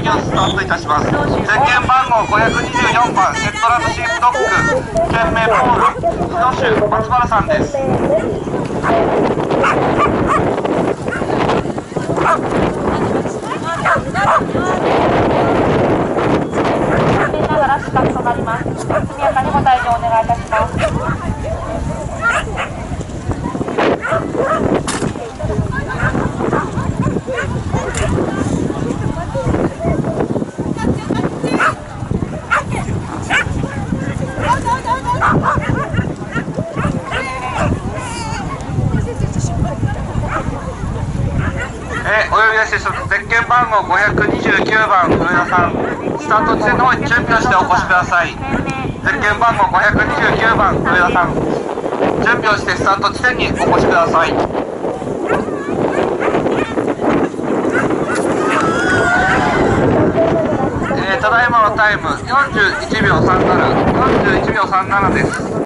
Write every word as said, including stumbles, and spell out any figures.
業スタートいたします。ゼッケン番号ごひゃくにじゅうよんばん、セットランドシープドッグ、県名ポール、日野州松原さんです。 残念ながら死角となります。速やかにご退場お願いいたします。 えー、お呼び出しです。ゼッケン番号ごひゃくにじゅうきゅうばん、上田さん、スタート地点の方に準備をしてお越しください。ゼッケン番号ごひゃくにじゅうきゅうばん、上田さん、準備をしてスタート地点にお越しください。えー、ただいまのタイムよんじゅういちびょうさんなな、よんじゅういちびょうさんななです。